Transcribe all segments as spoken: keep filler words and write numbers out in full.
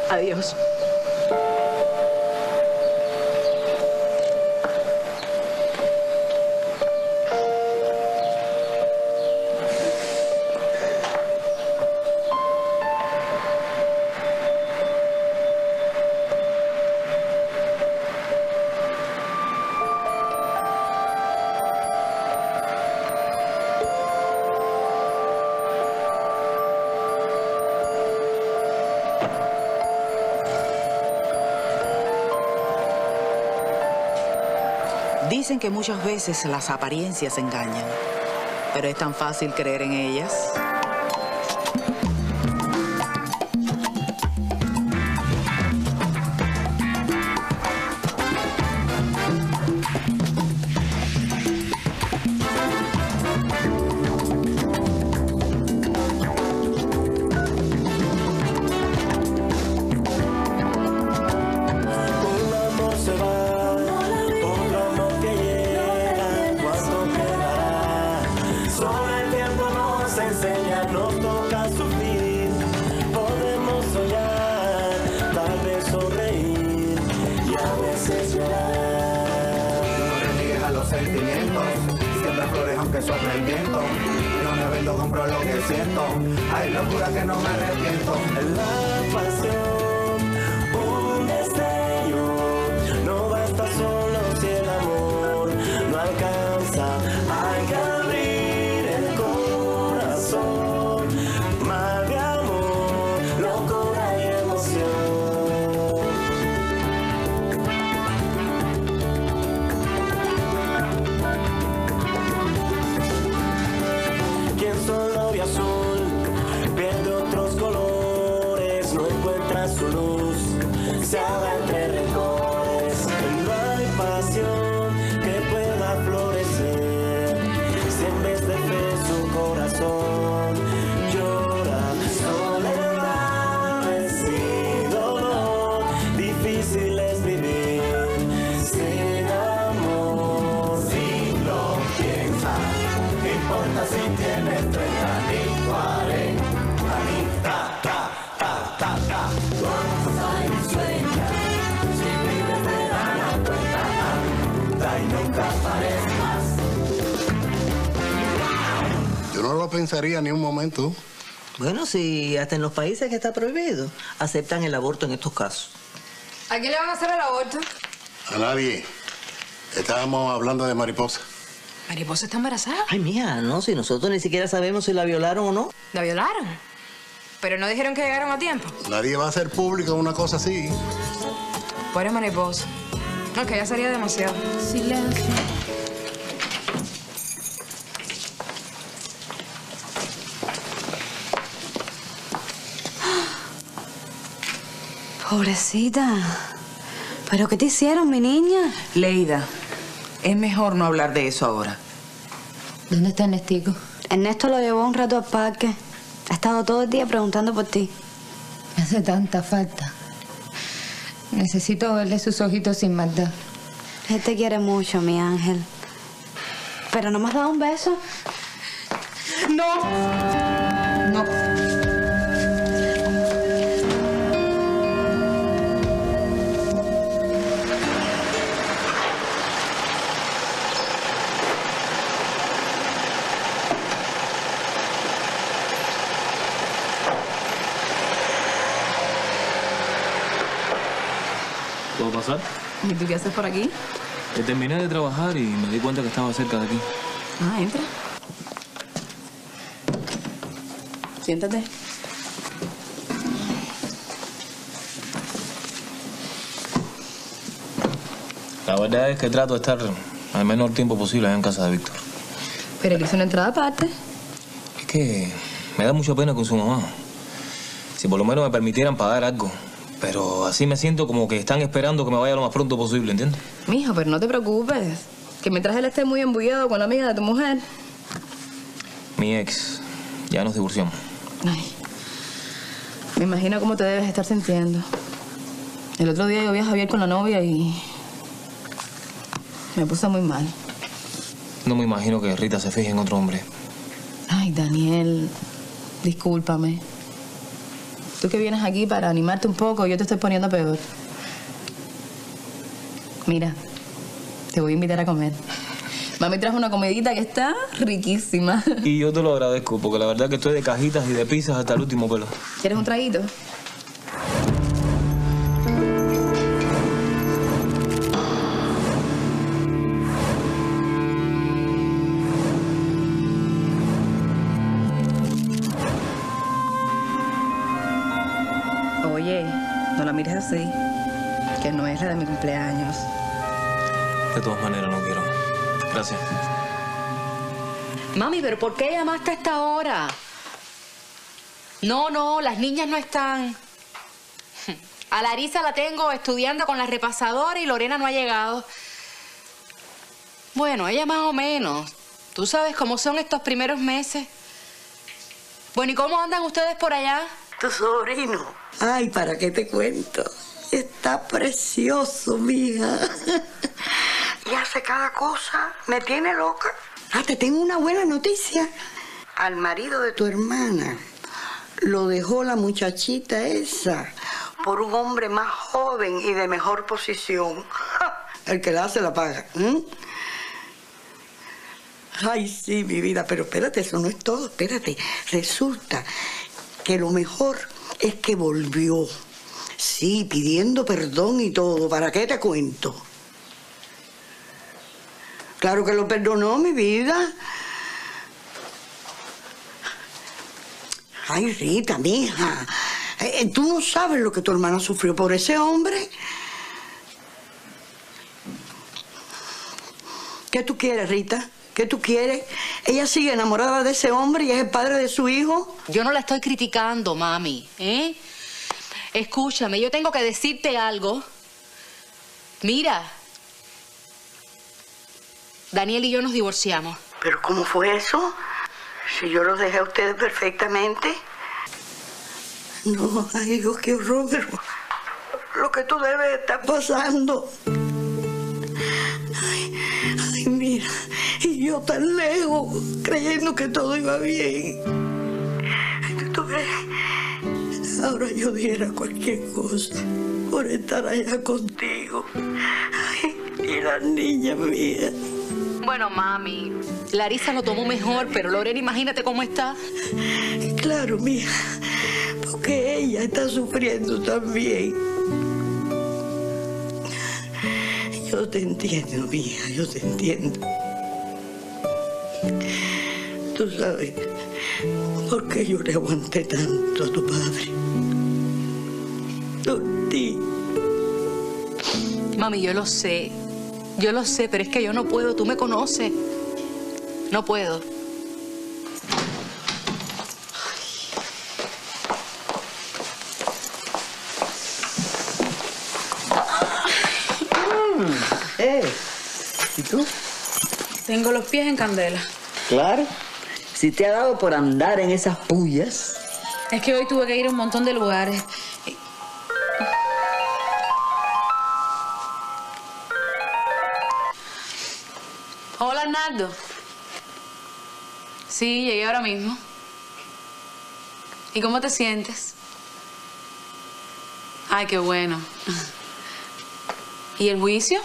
Adiós. Dicen que muchas veces las apariencias engañan, pero es tan fácil creer en ellas. Hay locura que no me arrepiento. La pasión, un destello, no basta solo si el amor no alcanza. Hay que abrir el corazón, mar de amor, locura y emoción. ¿Quién solo vio azul? Pierde otros colores, no encuentra su luz, se ahoga entre rencores. No hay pasión que pueda florecer si en vez de fe su corazón llora. Soledad y dolor, difícil es vivir sin amor. Si lo piensas, ¿qué importa si tienes treinta ni cuarenta? Ta, ta, ta, ta, ta. Goza y sueña, si vives te dan la cuenta, anda y nunca pares más. Yo no lo pensaría ni un momento. Bueno, si hasta en los países que está prohibido, aceptan el aborto en estos casos. ¿A quién le van a hacer el aborto? A nadie. Estábamos hablando de Mariposa. ¿Mariposa está embarazada? Ay, mija, no, si nosotros ni siquiera sabemos si la violaron o no. ¿La violaron? Pero no dijeron que llegaron a tiempo. Nadie va a hacer público una cosa así. Pobre Mariposa. No, que ya sería demasiado. Silencio. Pobrecita. ¿Pero qué te hicieron, mi niña? Leida, es mejor no hablar de eso ahora. ¿Dónde está Ernestico? Ernesto lo llevó un rato al parque. Ha estado todo el día preguntando por ti. Me hace tanta falta. Necesito verle sus ojitos sin maldad. Él te quiere mucho, mi ángel. ¿Pero no me has dado un beso? ¡No! No. ¿Puedo pasar? ¿Y tú qué haces por aquí? Que terminé de trabajar y me di cuenta que estaba cerca de aquí. Ah, entra. Siéntate. La verdad es que trato de estar al menor tiempo posible en casa de Víctor. Pero él hizo una entrada aparte. Es que me da mucha pena con su mamá. Si por lo menos me permitieran pagar algo. Pero así me siento como que están esperando que me vaya lo más pronto posible, ¿entiendes? Mijo, pero no te preocupes. Que mientras él esté muy embullado con la amiga de tu mujer. Mi ex, ya nos divorciamos. Ay, me imagino cómo te debes estar sintiendo. El otro día yo vi a Javier con la novia y me puse muy mal. No me imagino que Rita se fije en otro hombre. Ay, Daniel, discúlpame. Tú que vienes aquí para animarte un poco, yo te estoy poniendo peor. Mira, te voy a invitar a comer. Mami trajo una comidita que está riquísima. Y yo te lo agradezco, porque la verdad que estoy de cajitas y de pizzas hasta el último pelo. ¿Quieres un traguito? Oye, no la mires así, que no es la de mi cumpleaños. De todas maneras, no quiero. Gracias. Mami, ¿pero por qué llamaste a esta hora? No, no, las niñas no están. A Larisa la tengo estudiando con la repasadora y Lorena no ha llegado. Bueno, ella más o menos. Tú sabes cómo son estos primeros meses. Bueno, ¿y cómo andan ustedes por allá? Tu sobrino. Ay, ¿para qué te cuento? Está precioso, mija. Y hace cada cosa. Me tiene loca. Ah, te tengo una buena noticia. Al marido de tu hermana lo dejó la muchachita esa por un hombre más joven y de mejor posición. El que la hace la paga. ¿Mm? Ay, sí, mi vida, pero espérate, eso no es todo. Espérate. Resulta que lo mejor es que volvió. Sí, pidiendo perdón y todo. ¿Para qué te cuento? Claro que lo perdonó, mi vida. Ay, Rita, mija. Eh, ¿Tú no sabes lo que tu hermana sufrió por ese hombre? ¿Qué tú quieres, Rita? ¿Qué tú quieres? Ella sigue enamorada de ese hombre y es el padre de su hijo. Yo no la estoy criticando, mami, ¿eh? Escúchame, yo tengo que decirte algo. Mira, Daniel y yo nos divorciamos. ¿Pero cómo fue eso? Si yo los dejé a ustedes perfectamente. No, ay Dios, qué horror, pero lo que tú debes estar pasando. Ay, ay, mira, y yo tan lejos, creyendo que todo iba bien. ¿Tú ves? Ahora yo diera cualquier cosa por estar allá contigo. Ay, y las niñas mías. Bueno, mami, Larisa lo tomó mejor, pero Lorena, imagínate cómo está. Claro, mija, porque ella está sufriendo también. Yo te entiendo, mija, yo te entiendo. Tú sabes por qué yo le aguanté tanto a tu padre. Por ti. Mami, yo lo sé. Yo lo sé, pero es que yo no puedo. Tú me conoces. No puedo. Eh, ¿y tú? Tengo los pies en candela. Claro. Si te ha dado por andar en esas pullas. Es que hoy tuve que ir a un montón de lugares. Hola, Arnaldo. Sí, llegué ahora mismo. ¿Y cómo te sientes? Ay, qué bueno. ¿Y el juicio?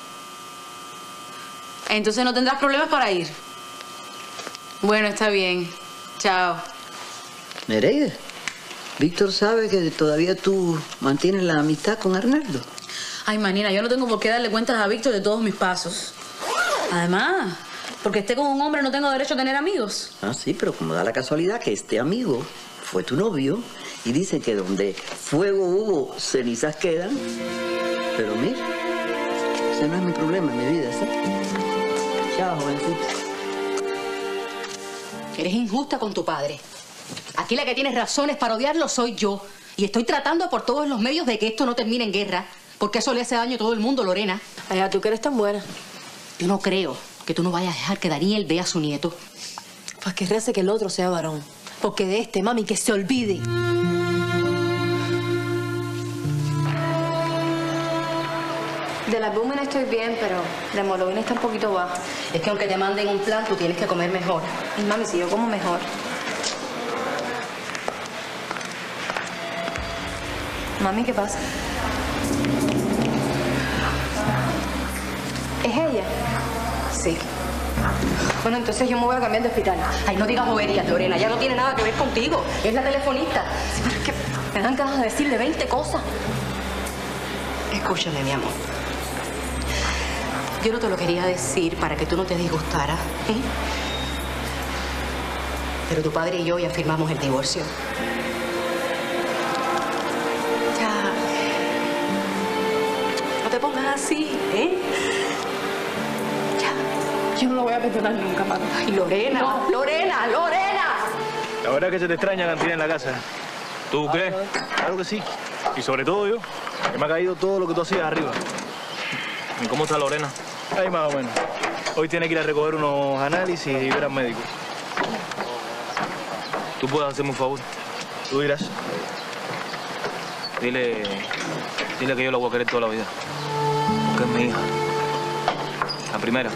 Entonces no tendrás problemas para ir. Bueno, está bien. Chao. Nereida, Víctor sabe que todavía tú mantienes la amistad con Arnaldo. Ay, manina, yo no tengo por qué darle cuentas a Víctor de todos mis pasos. Además, porque esté con un hombre no tengo derecho a tener amigos. Ah, sí, pero como da la casualidad que este amigo fue tu novio y dice que donde fuego hubo, cenizas quedan. Pero mira, ese no es mi problema en mi vida, ¿sí? Chao, jovencita. Eres injusta con tu padre. Aquí la que tienes razones para odiarlo soy yo. Y estoy tratando por todos los medios de que esto no termine en guerra. Porque eso le hace daño a todo el mundo, Lorena. Ay, tú que eres tan buena. Yo no creo que tú no vayas a dejar que Daniel vea a su nieto. Pues que rece que el otro sea varón. Porque de este, mami, que se olvide. De la albúmina estoy bien, pero la hemoglobina está un poquito baja. Es que aunque te manden un plan, tú tienes que comer mejor. Y mami, si yo como mejor. Mami, ¿qué pasa? ¿Es ella? Sí. Bueno, entonces yo me voy a cambiar de hospital. Ay, no digas boberías, Lorena. Ya no tiene nada que ver contigo. Es la telefonista. Sí, pero es que me dan ganas de decirle veinte cosas. Escúchame, mi amor. Yo no te lo quería decir para que tú no te disgustaras, ¿eh? Pero tu padre y yo ya firmamos el divorcio. Ya. No te pongas así, ¿eh? Ya. Yo no lo voy a perdonar nunca, mami. Ay, Lorena, no. Lorena, Lorena. La verdad es que se te extraña Cantina en la casa. ¿Tú crees? Claro que sí. Y sobre todo yo, que me ha caído todo lo que tú hacías arriba. ¿Y cómo está Lorena? Ahí más o menos. Hoy tiene que ir a recoger unos análisis y ver al médico. ¿Tú puedes hacerme un favor? Tú dirás. Dile... Dile que yo la voy a querer toda la vida. Porque es mi hija. La primera.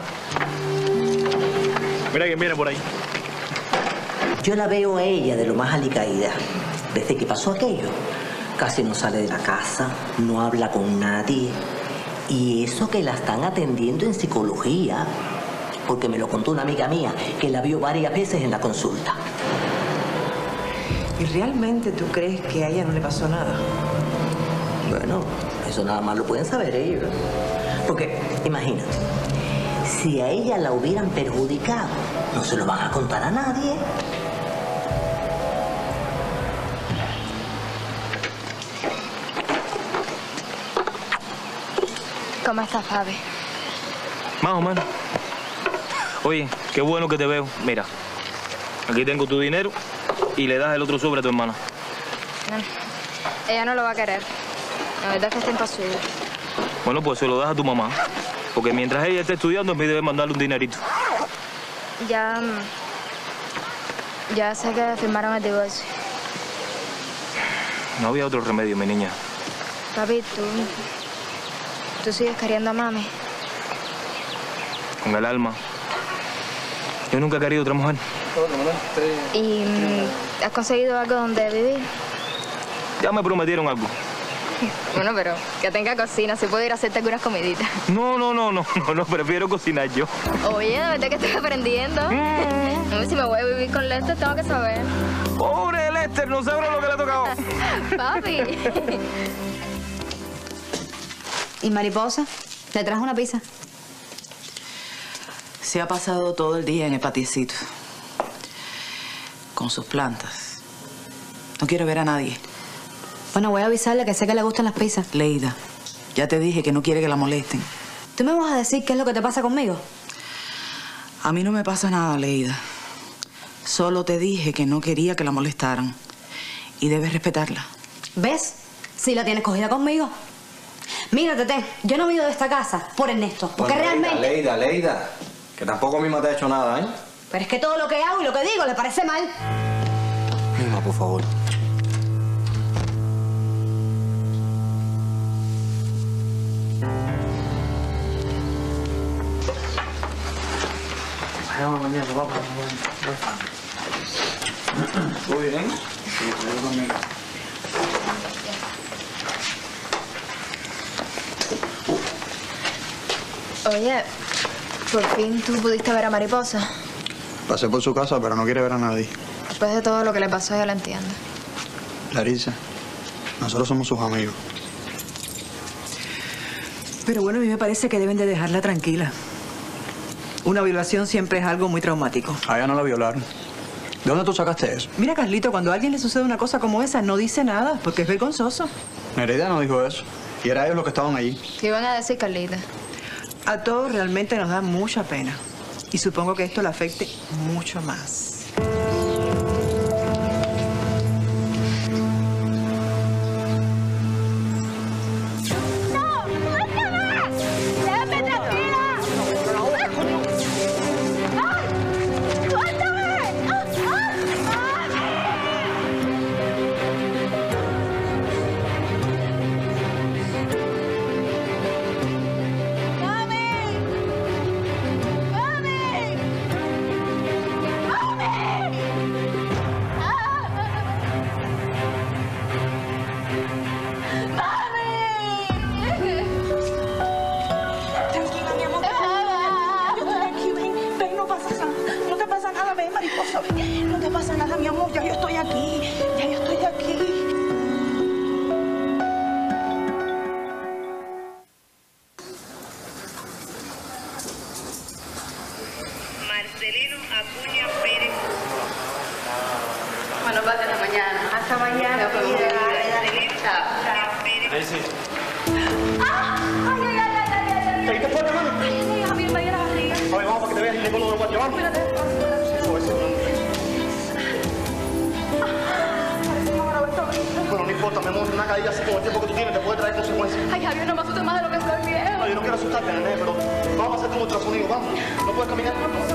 Mira quién viene por ahí. Yo la veo a ella de lo más alicaída. Desde que pasó aquello, casi no sale de la casa, no habla con nadie. Y eso que la están atendiendo en psicología, porque me lo contó una amiga mía, que la vio varias veces en la consulta. ¿Y realmente tú crees que a ella no le pasó nada? Bueno, eso nada más lo pueden saber ellos. Porque, imagínate, si a ella la hubieran perjudicado, no se lo van a contar a nadie. ¿Cómo estás, Fabi? Más o menos. Oye, qué bueno que te veo. Mira, aquí tengo tu dinero y le das el otro sobre a tu hermana. No, ella no lo va a querer. La verdad es que está imposible. Bueno, pues se lo das a tu mamá. Porque mientras ella esté estudiando, me debe mandarle un dinerito. Ya... Ya sé que firmaron el divorcio. No había otro remedio, mi niña. Papi, tú... ¿Tú sigues queriendo a mami? Con el alma. Yo nunca he querido otra mujer. ¿Y mm, has conseguido algo donde vivir? Ya me prometieron algo. Bueno, pero que tenga cocina, si puedo ir a hacerte algunas comiditas. No, no, no, no, no, no, prefiero cocinar yo. Oye, de verdad que estoy aprendiendo. Mm. Si me voy a vivir con Lester, tengo que saber. Pobre Lester, no sabrá lo que le ha tocado. Papi. ¿Y mariposa? ¿Te trajo una pizza? Se ha pasado todo el día en el patiecito. Con sus plantas. No quiero ver a nadie. Bueno, voy a avisarle que sé que le gustan las pizzas. Leida, ya te dije que no quiere que la molesten. ¿Tú me vas a decir qué es lo que te pasa conmigo? A mí no me pasa nada, Leida. Solo te dije que no quería que la molestaran. Y debes respetarla. ¿Ves? Si la tienes cogida conmigo. Mira, Tete, yo no me he ido de esta casa por Ernesto. Porque bueno, realmente... Leida, Leida, Leida. Que tampoco misma te ha hecho nada, ¿eh? Pero es que todo lo que hago y lo que digo le parece mal. Mima, por favor. Vamos mañana, vamos mañana. ¿Todo bien? Sí, yo también. Oye, por fin tú pudiste ver a Mariposa. Pasé por su casa, pero no quiere ver a nadie. Después de todo lo que le pasó, yo la entiendo. Larissa, nosotros somos sus amigos. Pero bueno, a mí me parece que deben de dejarla tranquila. Una violación siempre es algo muy traumático. A ella no la violaron. ¿De dónde tú sacaste eso? Mira, Carlito, cuando a alguien le sucede una cosa como esa, no dice nada, porque es vergonzoso. Nereida no dijo eso. Y era ellos los que estaban allí. ¿Qué iban a decir, Carlita? A todos realmente nos da mucha pena. Y supongo que esto le afecte mucho más. ¡Mami! cosa. No te pasa nada, mi amor. Ya yo estoy aquí. Ya yo estoy aquí. Marcelino Acuña Pérez. Bueno, va hasta mañana. Hasta mañana, vida. Ahí sí. ¡Ah! ¡Ay, ay, ay, ay, ay! ¿Qué te fue, hermano? Ay, ay, Javier, me dio la barriga. A ver, vamos para que te veas el ginecólogo de Guatemala. Espérate, espérate. Eso, eso. Bueno, no importa, mi amor, una caída así con el tiempo que tú tienes te puede traer consecuencias. Ay, Javier, no me asustes más de lo que estoy viejo. No, yo no quiero asustarte, nene, pero vamos a hacerte un ultrasonido, vamos. ¿No puedes caminar?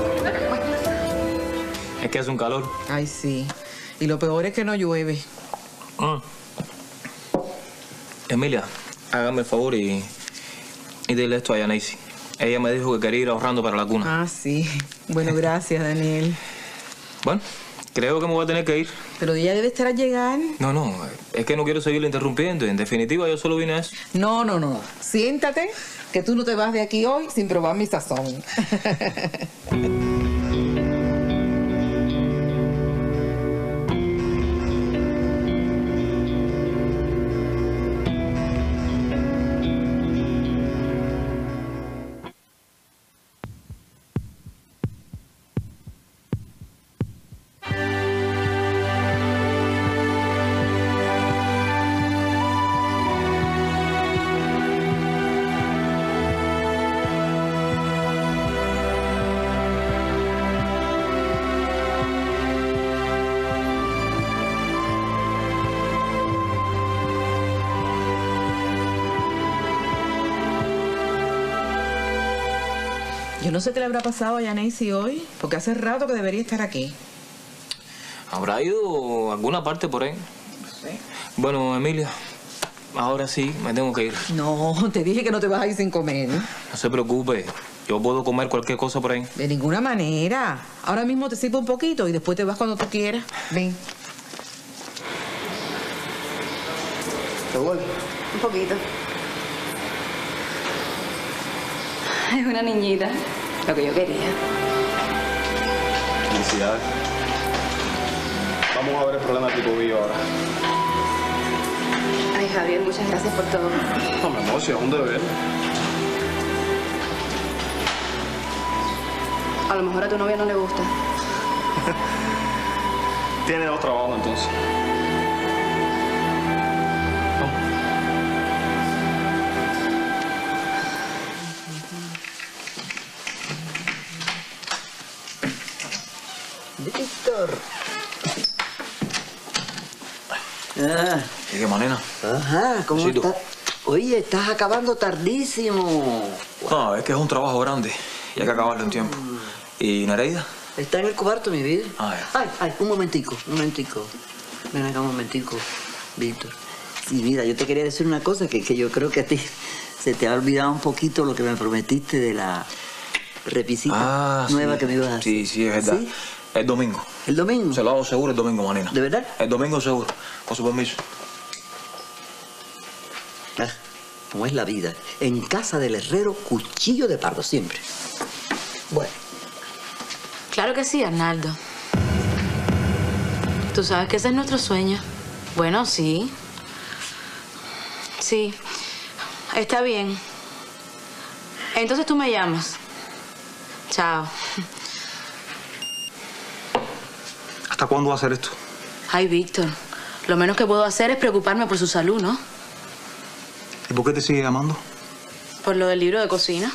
Es que hace un calor. Ay, sí. Y lo peor es que no llueve. Mm. Emilia, hágame el favor y, y dile esto a Yanesi. Ella me dijo que quería ir ahorrando para la cuna. Ah, sí. Bueno, gracias, Daniel. Bueno, creo que me voy a tener que ir. Pero ella debe estar a llegar. No, no, es que no quiero seguirle interrumpiendo. En definitiva, yo solo vine a eso. No, no, no. Siéntate, que tú no te vas de aquí hoy sin probar mi sazón. Yo no sé qué le habrá pasado a Yanesi hoy, porque hace rato que debería estar aquí. ¿Habrá ido a alguna parte por ahí? No sé. Bueno, Emilia, ahora sí me tengo que ir. No, te dije que no te vas a ir sin comer. No se preocupe, yo puedo comer cualquier cosa por ahí. De ninguna manera. Ahora mismo te sirvo un poquito y después te vas cuando tú quieras. Ven. ¿Te duele? Un poquito. Es una niñita. Lo que yo quería. Felicidades. Vamos a ver el problema de tu tobillo ahora. Ay, Javier, muchas gracias por todo. No, mi amor, si es un deber. A lo mejor a tu novia no le gusta. Tiene dos trabajos entonces. Víctor. Ah. ¿Y qué manera? Ajá, ¿cómo Sí, tú. estás? Oye, estás acabando tardísimo. No, es que es un trabajo grande y hay que acabarlo en tiempo. ¿Y Nereida? Está en el cuarto, mi vida. Ah, Ay, ay, un momentico, un momentico. Ven acá un momentico, Víctor. Sí, mira, yo te quería decir una cosa, que, que yo creo que a ti se te ha olvidado un poquito lo que me prometiste de la repisita Ah, nueva sí. que me ibas a hacer. Sí, sí, es verdad. ¿Sí? El domingo. ¿El domingo? Se lo hago seguro el domingo, manina. ¿De verdad? El domingo seguro. Con su permiso. Ah, ¿cómo es la vida? En casa del herrero, cuchillo de pardo siempre. Bueno. Claro que sí, Arnaldo. Tú sabes que ese es nuestro sueño. Bueno, sí. Sí. Está bien. Entonces tú me llamas. Chao. ¿Hasta cuándo va a hacer esto? Ay, Víctor. Lo menos que puedo hacer es preocuparme por su salud, ¿no? ¿Y por qué te sigue llamando? Por lo del libro de cocina.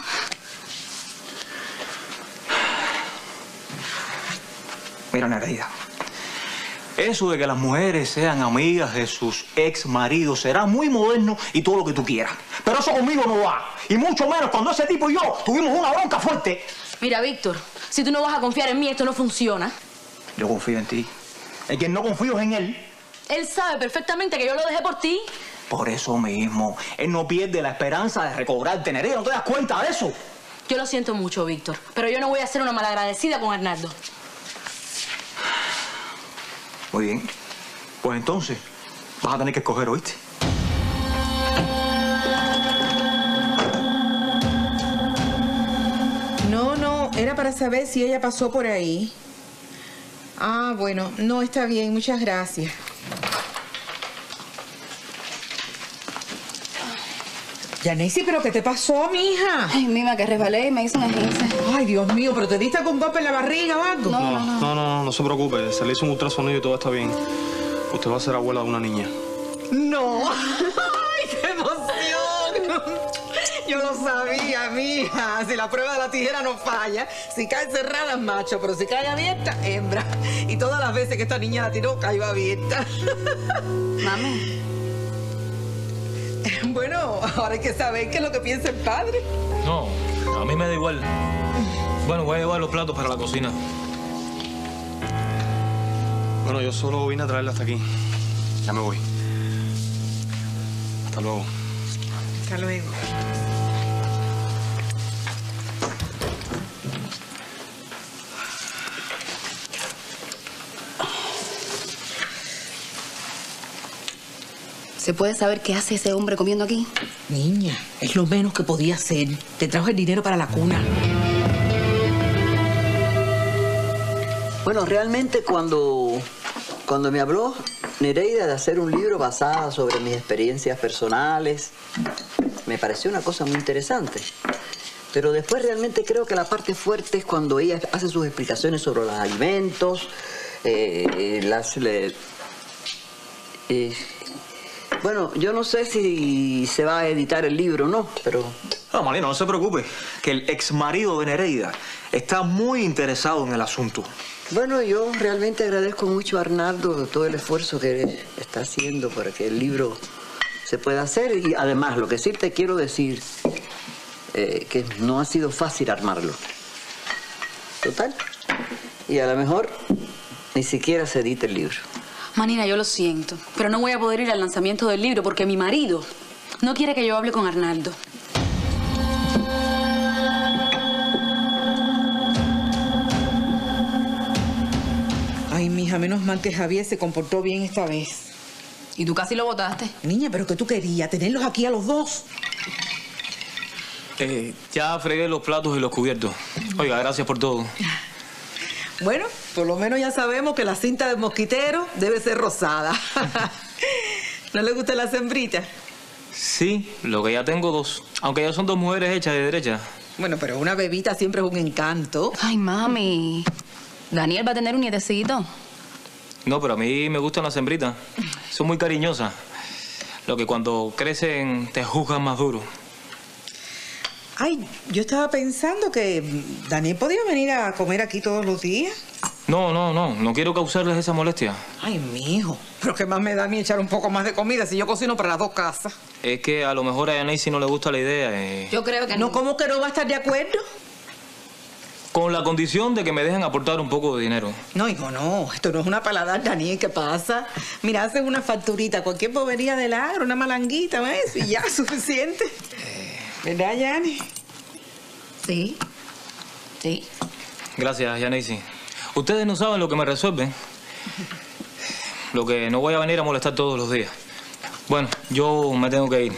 Mira, Nereida. Eso de que las mujeres sean amigas de sus ex maridos será muy moderno y todo lo que tú quieras. Pero eso conmigo no va. Y mucho menos cuando ese tipo y yo tuvimos una bronca fuerte. Mira, Víctor, si tú no vas a confiar en mí, esto no funciona. Yo confío en ti. En quien no confío es en él. Él sabe perfectamente que yo lo dejé por ti. Por eso mismo. Él no pierde la esperanza de recobrarte, Nereida. ¿No te das cuenta de eso? Yo lo siento mucho, Víctor, pero yo no voy a ser una malagradecida con Arnaldo. Muy bien. Pues entonces, vas a tener que escoger, ¿oíste? No, no, era para saber si ella pasó por ahí. Ah, bueno, no está bien, muchas gracias. Yanesi, ¿pero qué te pasó, mija? Ay, mima, que resbalé y me hizo una esguince. Ay, Dios mío, ¿pero te diste con golpe en la barriga o algo? No, no, no, no, no, no se preocupe. Se le hizo un ultrasonido y todo está bien. Usted va a ser abuela de una niña. No. ¡Ay, qué emoción! Yo lo sabía, mija. Si la prueba de la tijera no falla, si cae cerrada es macho, pero si cae abierta, hembra. Y todas las veces que esta niña la tiró, cayó abierta. Mami. Bueno, ahora hay que saber qué es lo que piensa el padre. No, a mí me da igual. Bueno, voy a llevar los platos para la cocina. Bueno, yo solo vine a traerla hasta aquí. Ya me voy. Hasta luego. Hasta luego. ¿Se puede saber qué hace ese hombre comiendo aquí? Niña, es lo menos que podía hacer. Te trajo el dinero para la cuna. Bueno, realmente cuando, cuando me habló Nereida de hacer un libro basado sobre mis experiencias personales, me pareció una cosa muy interesante. Pero después realmente creo que la parte fuerte es cuando ella hace sus explicaciones sobre los alimentos, eh, las... Le, eh, Bueno, yo no sé si se va a editar el libro o no, pero... No, Marina, no se preocupe, que el ex marido de Nereida está muy interesado en el asunto. Bueno, yo realmente agradezco mucho a Arnaldo todo el esfuerzo que está haciendo para que el libro se pueda hacer. Y además, lo que sí te quiero decir, eh, que no ha sido fácil armarlo. Total. Y a lo mejor ni siquiera se edita el libro. Manina, yo lo siento, pero no voy a poder ir al lanzamiento del libro porque mi marido no quiere que yo hable con Arnaldo. Ay, mija, menos mal que Javier se comportó bien esta vez. ¿Y tú casi lo botaste? Niña, ¿pero qué tú querías? ¿Tenerlos aquí a los dos? Eh, ya fregué los platos y los cubiertos. Oiga, gracias por todo. Bueno, por lo menos ya sabemos que la cinta de mosquitero debe ser rosada. ¿No le gusta la sembrita? Sí, lo que ya tengo dos. Aunque ya son dos mujeres hechas de derecha. Bueno, pero una bebita siempre es un encanto. Ay, mami. ¿Daniel va a tener un nietecito? No, pero a mí me gustan las sembritas. Son muy cariñosas. Lo que cuando crecen te juzgan más duro. Ay, yo estaba pensando que Daniel podía venir a comer aquí todos los días. No, no, no. No quiero causarles esa molestia. Ay, mijo. Pero qué más me da a mí echar un poco más de comida si yo cocino para las dos casas. Es que a lo mejor a Yanesi no le gusta la idea. Eh, Yo creo que no. ¿Cómo que no va a estar de acuerdo? Con la condición de que me dejen aportar un poco de dinero. No, hijo, no. Esto no es una paladar, Daniel. ¿Qué pasa? Mira, haces una facturita, cualquier bobería del agro, una malanguita, ¿ves? Y ya, suficiente. ¿Verdad, Yani? Sí. Sí. Gracias, Yanesi. Ustedes no saben lo que me resuelven. Lo que no voy a venir a molestar todos los días. Bueno, yo me tengo que ir.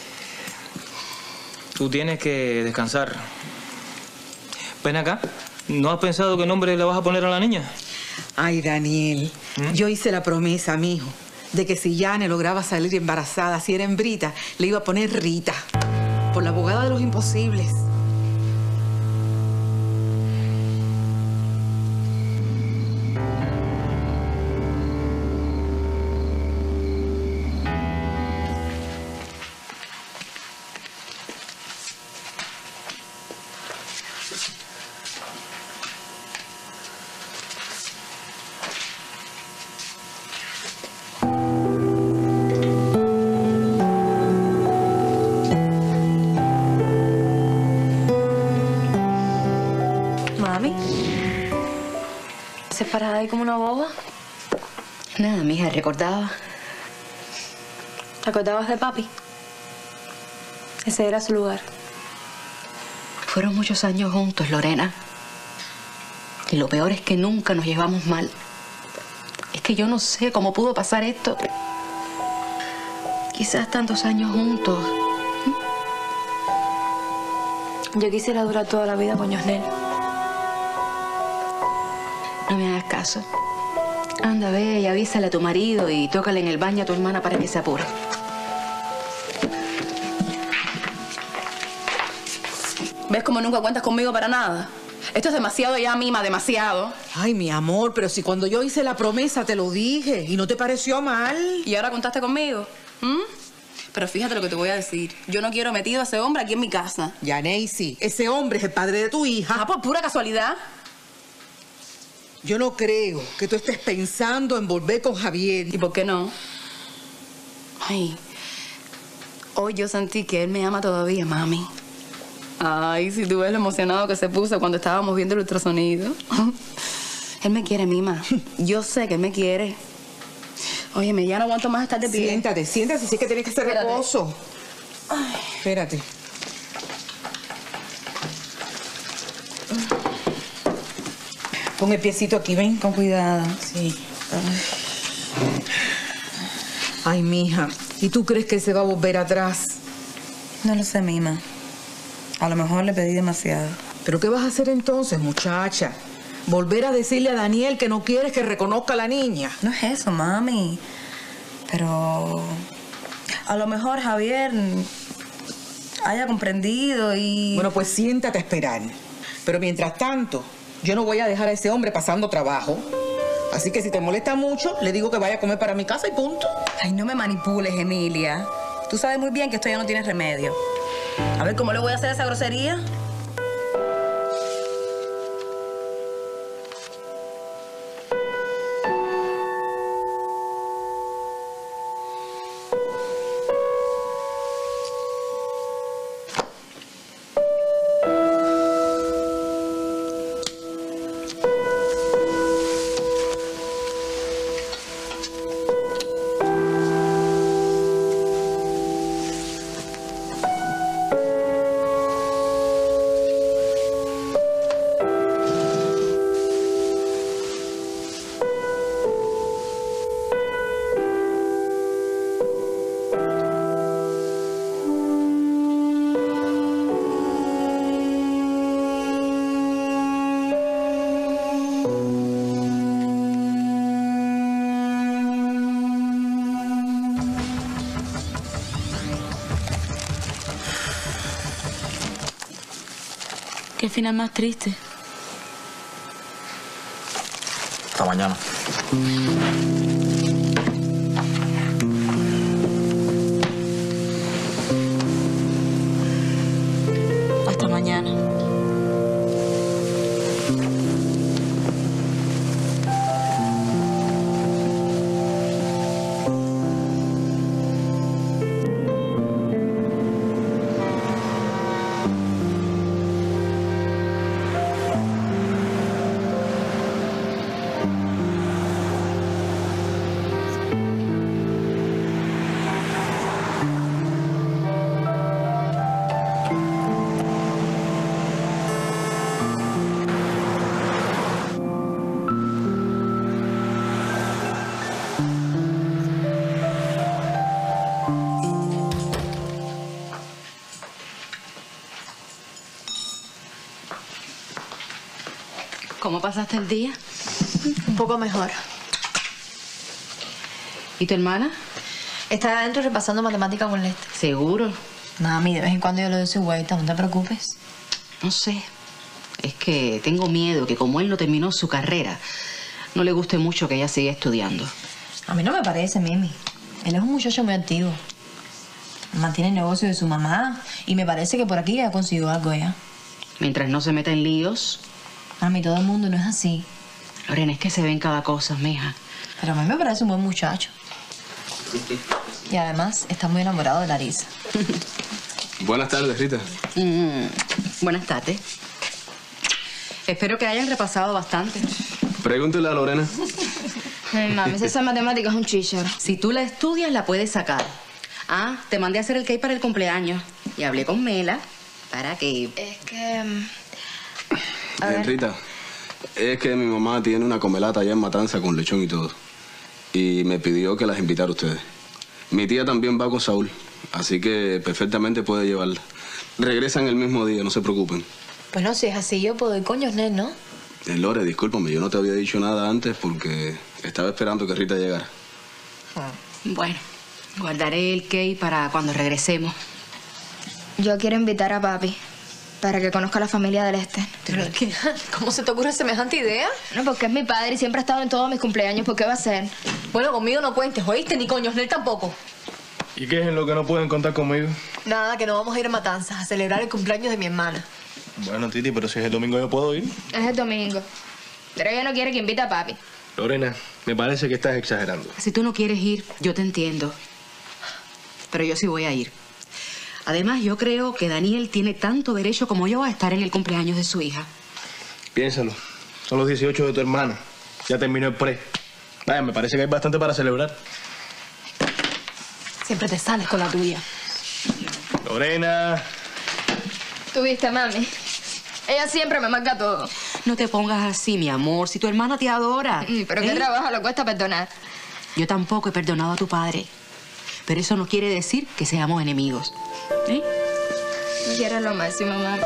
Tú tienes que descansar. Ven acá. ¿No has pensado qué nombre le vas a poner a la niña? Ay, Daniel, ¿Mm? Yo hice la promesa, mijo, de que si Yane lograba salir embarazada, si era hembrita, le iba a poner Rita. Por la abogada de los imposibles. Parada ahí como una boba. Nada, mija, recordaba. ¿Te acordabas de papi? Ese era su lugar. Fueron muchos años juntos, Lorena. Y lo peor es que nunca nos llevamos mal. Es que yo no sé cómo pudo pasar esto. Quizás tantos años juntos. Yo quisiera durar toda la vida con Yosnel. No me hagas caso. Anda, ve y avísale a tu marido y tócale en el baño a tu hermana para que se apure. ¿Ves cómo nunca cuentas conmigo para nada? Esto es demasiado ya, Mima, demasiado. Ay, mi amor, pero si cuando yo hice la promesa te lo dije y no te pareció mal. ¿Y ahora contaste conmigo? ¿Mm? Pero fíjate lo que te voy a decir. Yo no quiero metido a ese hombre aquí en mi casa. Ya, Neisy, ese hombre es el padre de tu hija. Ah, por pura casualidad. Yo no creo que tú estés pensando en volver con Javier. ¿Y por qué no? Ay, hoy yo sentí que él me ama todavía, mami. Ay, si tú ves lo emocionado que se puso cuando estábamos viendo el ultrasonido. Él me quiere, Mima. Yo sé que él me quiere. Óyeme, ya no aguanto más estar de pie. Siéntate, siéntate, si sí que tienes que hacer Espérate. reposo. Ay. Espérate. Pon el piecito aquí, ven. Con cuidado. Sí. Ay, mija. ¿Y tú crees que él se va a volver atrás? No lo sé, Mima. A lo mejor le pedí demasiado. ¿Pero qué vas a hacer entonces, muchacha? ¿Volver a decirle a Daniel que no quieres que reconozca a la niña? No es eso, mami. Pero a lo mejor Javier haya comprendido y... Bueno, pues siéntate a esperar. Pero mientras tanto, yo no voy a dejar a ese hombre pasando trabajo. Así que si te molesta mucho, le digo que vaya a comer para mi casa y punto. Ay, no me manipules, Emilia. Tú sabes muy bien que esto ya no tiene remedio. A ver, ¿cómo le voy a hacer esa grosería? Qué final más triste. Hasta mañana. Hasta mañana. ¿Cómo pasaste el día? Un poco mejor. ¿Y tu hermana? Está adentro repasando matemática con Lester. ¿Seguro? Mami, de vez en cuando yo le doy su vuelta, no te preocupes. No sé. Es que tengo miedo que como él no terminó su carrera, no le guste mucho que ella siga estudiando. A mí no me parece, Mimi. Él es un muchacho muy activo. Mantiene el negocio de su mamá y me parece que por aquí ya consiguió algo ya. Mientras no se meta en líos. Mami, todo el mundo no es así. Lorena, es que se ven cada cosa, mija. Pero a mí me parece un buen muchacho. Y además está muy enamorado de Larisa. Buenas tardes, Rita. Mm, buenas tardes. Espero que hayan repasado bastante. Pregúntele a Lorena. Ay, mami, esa matemática es un chícharo. Si tú la estudias, la puedes sacar. Ah, te mandé a hacer el cake para el cumpleaños. Y hablé con Mela para que... Es que... A Bien, ver. Rita, es que mi mamá tiene una comelata allá en Matanza con lechón y todo. Y me pidió que las invitara a ustedes. Mi tía también va con Saúl, así que perfectamente puede llevarla. Regresan el mismo día, no se preocupen. Pues no, si es así, yo puedo ir, coño, Nel, ¿no? Eh, Lore, discúlpame, yo no te había dicho nada antes porque Estaba esperando que Rita llegara. Bueno, guardaré el cake para cuando regresemos. Yo quiero invitar a papi para que conozca a la familia del Este. ¿Pero qué? ¿Cómo se te ocurre semejante idea? No, porque es mi padre y siempre ha estado en todos mis cumpleaños. ¿Por qué va a ser? Bueno, conmigo no cuentes, ¿oíste? Ni con Yosnel tampoco. ¿Y qué es en lo que no pueden contar conmigo? Nada, que no vamos a ir a Matanzas a celebrar el cumpleaños de mi hermana. Bueno, Titi, pero si es el domingo yo puedo ir. Es el domingo. Pero ella no quiere que invite a papi. Lorena, me parece que estás exagerando. Si tú no quieres ir, yo te entiendo. Pero yo sí voy a ir. Además, yo creo que Daniel tiene tanto derecho como yo a estar en el cumpleaños de su hija. Piénsalo. Son los dieciocho de tu hermana. Ya terminó el pre. Vaya, me parece que hay bastante para celebrar. Siempre te sales con la tuya. Lorena. ¿Tú viste, mami? Ella siempre me marca todo. No te pongas así, mi amor, si tu hermana te adora. Mm, pero ¿Eh? qué trabajo le cuesta perdonar. Yo tampoco he perdonado a tu padre. Pero eso no quiere decir que seamos enemigos. ¿Eh? Quiero lo máximo, mami.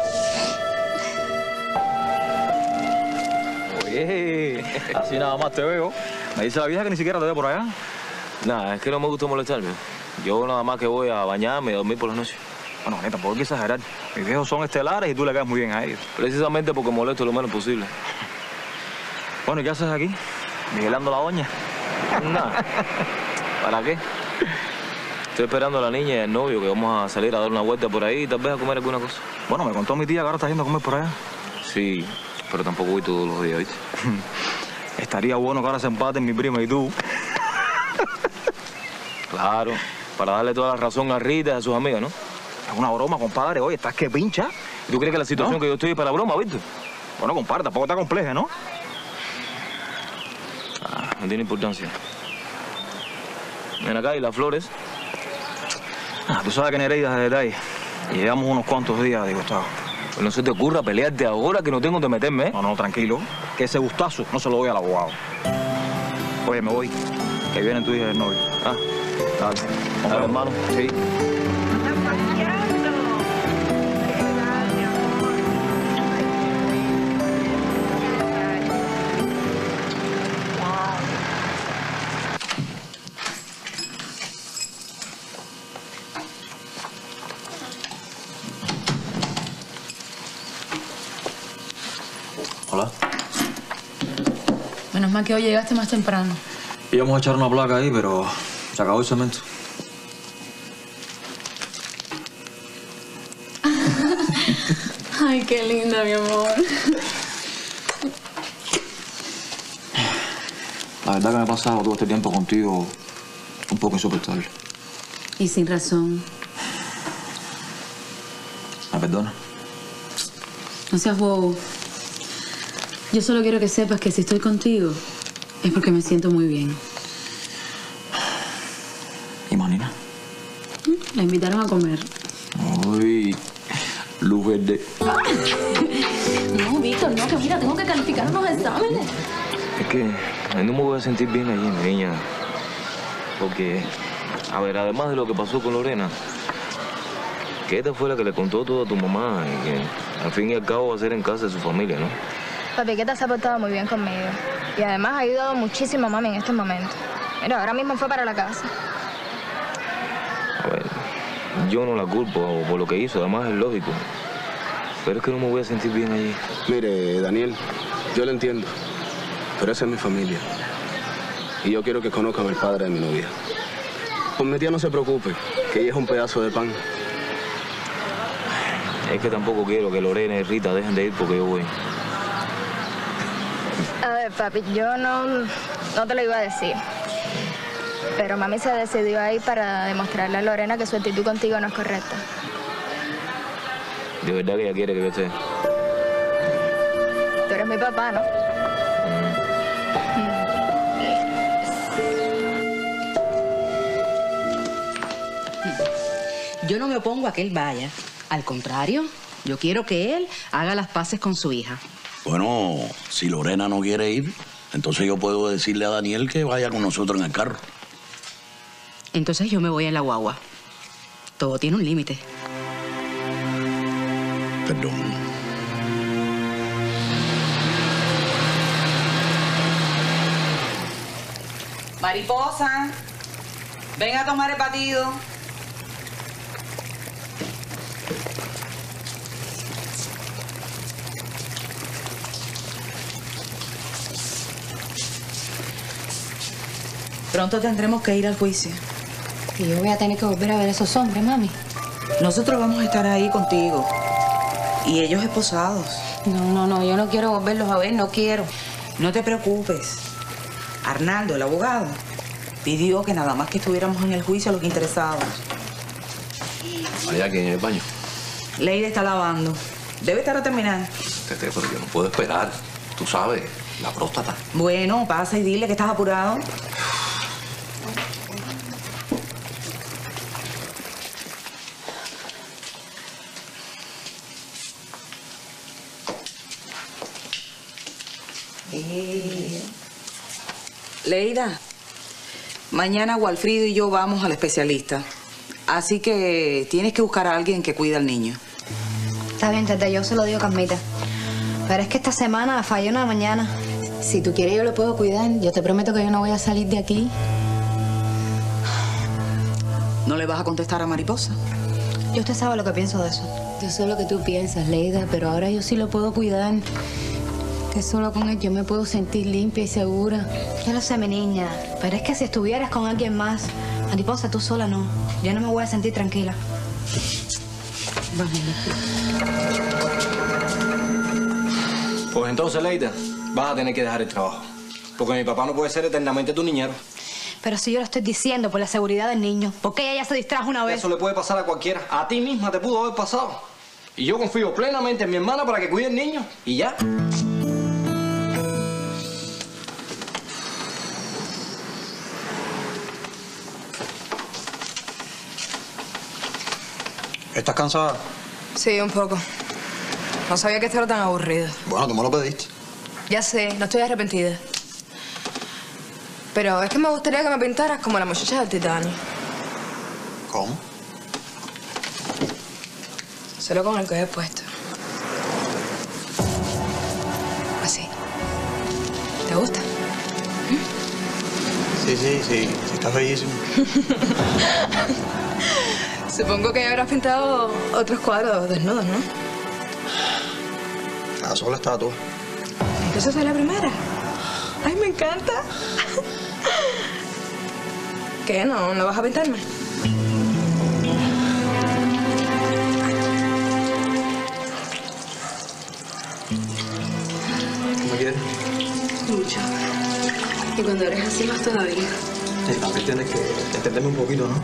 Oye, así nada más te veo. Me dice la vieja que ni siquiera te veo por allá. Nada, es que no me gusta molestarme. Yo nada más que voy a bañarme y a dormir por las noches. Bueno, neta, tampoco hay que exagerar. Mis viejos son estelares y tú le caes muy bien a ellos. Precisamente porque molesto lo menos posible. Bueno, ¿y qué haces aquí? ¿Vigilando la doña? Nada. ¿Para qué? Estoy esperando a la niña y al novio que vamos a salir a dar una vuelta por ahí y tal vez a comer alguna cosa. Bueno, me contó mi tía que ahora está yendo a comer por allá. Sí, pero tampoco voy todos los días, ¿viste? Estaría bueno que ahora se empaten mi prima y tú. Claro, para darle toda la razón a Rita y a sus amigas, ¿no? Es una broma, compadre. Oye, ¿estás que pincha? ¿Y tú crees que la situación ¿No? que yo estoy es para broma, viste? Bueno, compadre, tampoco está compleja, ¿no? Ah, no tiene importancia. Ven acá, ¿y las flores? Ah, tú sabes que Nereida es de detalle. Y llevamos unos cuantos días disgustados. Pues no se te ocurra pelearte ahora que no tengo de meterme, ¿eh? No, no, tranquilo. Que ese gustazo no se lo doy al abogado. Oye, me voy. Que viene tu hija y el novio. Ah, dale. Dale, hermano. Sí. Hola. Menos mal que hoy llegaste más temprano. Íbamos a echar una placa ahí, pero se acabó el cemento. Ay, qué linda, mi amor. La verdad que me he pasado todo este tiempo contigo un poco insoportable. Y sin razón. ¿Me perdona? No seas bobo. Yo solo quiero que sepas que si estoy contigo es porque me siento muy bien. ¿Y Manina? La invitaron a comer. Uy, luz verde. No, Víctor, no, que mira, tengo que calificar unos exámenes. Es que no me voy a sentir bien allí, mi niña. Porque, a ver, además de lo que pasó con Lorena, que esta fue la que le contó todo a tu mamá y que al fin y al cabo va a ser en casa de su familia, ¿no? Papi, que te has portado muy bien conmigo. Y además ha ayudado muchísimo a mami en este momento. Mira, ahora mismo fue para la casa. A ver, yo no la culpo por lo que hizo, además es lógico. Pero es que no me voy a sentir bien allí. Mire, Daniel, yo lo entiendo, pero esa es mi familia. Y yo quiero que conozcan al padre de mi novia. Por mi tía no se preocupe, que ella es un pedazo de pan. Es que tampoco quiero que Lorena y Rita dejen de ir porque yo voy. A ver, papi, yo no, no te lo iba a decir. Pero mami se decidió ahí para demostrarle a Lorena que su actitud contigo no es correcta. De verdad que ella quiere que yo esté. Tú eres mi papá, ¿no? Yo no me opongo a que él vaya. Al contrario, yo quiero que él haga las paces con su hija. Bueno, si Lorena no quiere ir, entonces yo puedo decirle a Daniel que vaya con nosotros en el carro. Entonces yo me voy en la guagua. Todo tiene un límite. Perdón. Mariposa, ven a tomar el batido. Pronto tendremos que ir al juicio. Y yo voy a tener que volver a ver a esos hombres, mami. Nosotros vamos a estar ahí contigo. Y ellos esposados. No, no, no, yo no quiero volverlos a ver, no quiero. No te preocupes. Arnaldo, el abogado, pidió que nada más que estuviéramos en el juicio los interesados. Allá aquí en el baño. Leida está lavando. Debe estar a terminar. Tete, pero yo no puedo esperar. Tú sabes, la próstata. Bueno, pasa y dile que estás apurado. Eh, Leida, mañana Walfrido y yo vamos al especialista. Así que tienes que buscar a alguien que cuide al niño. Está bien, tete, yo se lo digo a Carmita. Pero es que esta semana falló una mañana. Si tú quieres, yo lo puedo cuidar. Yo te prometo que yo no voy a salir de aquí. ¿No le vas a contestar a Mariposa? Yo usted sabe lo que pienso de eso. Yo sé lo que tú piensas, Leida, pero ahora yo sí lo puedo cuidar. Que solo con él yo me puedo sentir limpia y segura. Yo lo sé, mi niña, pero es que si estuvieras con alguien más, Mariposa, tú sola no. Yo no me voy a sentir tranquila. Vamos. Pues entonces, Leida, vas a tener que dejar el trabajo. Porque mi papá no puede ser eternamente tu niñero. Pero si yo lo estoy diciendo por la seguridad del niño, porque ella ya se distrajo una vez. Eso le puede pasar a cualquiera. A ti misma te pudo haber pasado. Y yo confío plenamente en mi hermana para que cuide al niño. Y ya. ¿Estás cansada? Sí, un poco. No sabía que esto era tan aburrido. Bueno, tú me lo pediste. Ya sé, no estoy arrepentida. Pero es que me gustaría que me pintaras como la muchacha del Titanic. ¿Cómo? Solo con el que he puesto. Así. ¿Te gusta? Sí, sí, sí. Sí, estás bellísimo. Supongo que ya habrás pintado otros cuadros desnudos, ¿no? La sola estatua. ¿Entonces soy la primera? ¡Ay, me encanta! ¿Qué? ¿No, no vas a pintarme? ¿Cómo quieres? Mucho. Y cuando eres así más todavía. Sí, también tienes que entenderme un poquito, ¿no?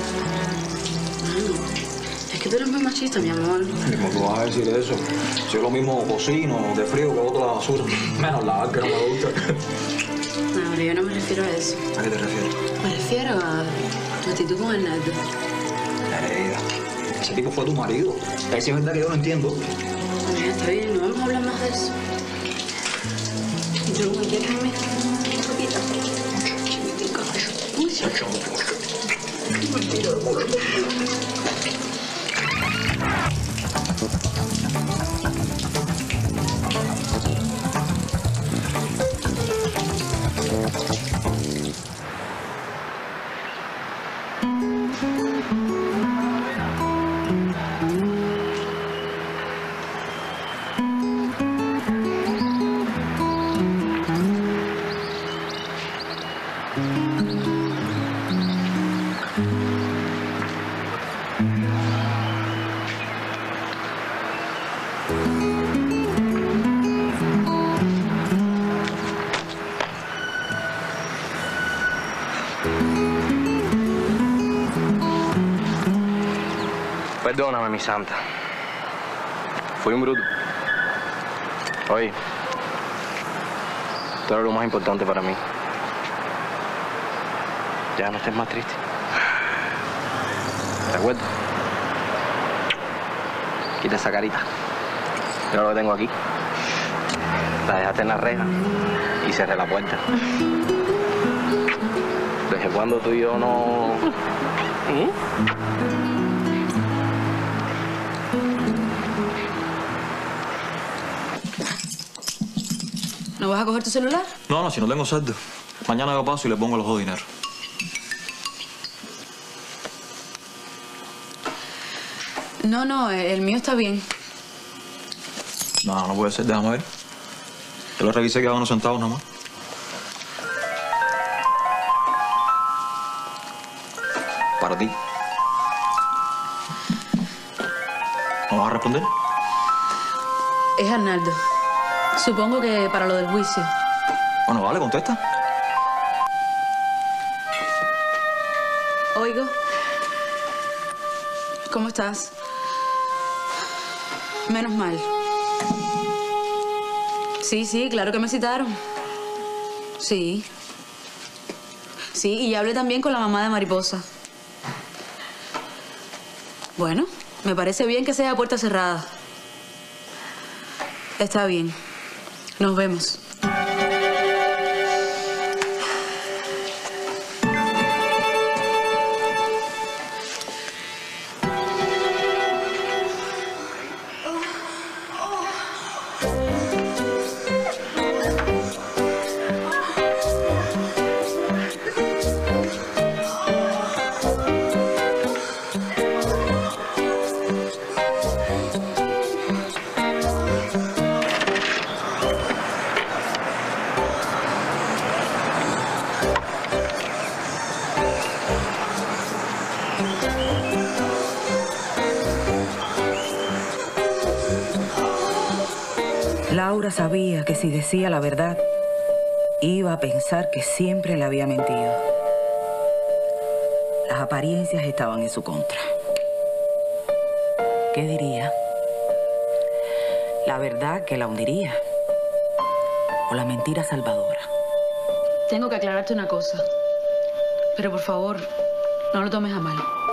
Es que tú eres muy machista, mi amor. ¿Cómo tú vas a decir eso? Yo lo mismo cocino de frío que boto la basura. Menos lavar, que no me gusta. No, pero yo no me refiero a eso. ¿A qué te refieres? Me refiero a tu actitud con Arnaldo. Nereida, ese tipo fue tu marido. Ahí sí es verdad que yo no entiendo. Bueno, ya está bien, no vamos a hablar más de eso. ¿Tú me quieres a mí? Un poquito. Chiquitico. Mucho. Perdóname, mi santa. Fui un bruto. Oye, tú eres lo más importante para mí. Ya no estés más triste. ¿De acuerdo? Quita esa carita. Mira lo que tengo aquí. La dejaste en la reja y cerré la puerta. ¿Desde cuándo tú y yo no...? ¿Mm? ¿No vas a coger tu celular? No, no, si no tengo saldo. Mañana yo paso y le pongo los dos dineros. No, no, el mío está bien. No, no puede ser, déjame ver. Yo lo revisé que daba unos centavos nada más. Para ti. ¿No vas a responder? Es Arnaldo. Supongo que para lo del juicio. Bueno, vale, contesta. Oigo. ¿Cómo estás? Menos mal. Sí, sí, claro que me citaron. Sí. Sí, y hablé también con la mamá de Mariposa. Bueno, me parece bien que sea a puerta cerrada. Está bien. Nos vemos. Laura sabía que si decía la verdad, iba a pensar que siempre le había mentido. Las apariencias estaban en su contra. ¿Qué diría? ¿La verdad que la hundiría? ¿O la mentira salvadora? Tengo que aclararte una cosa. Pero por favor, no lo tomes a mal.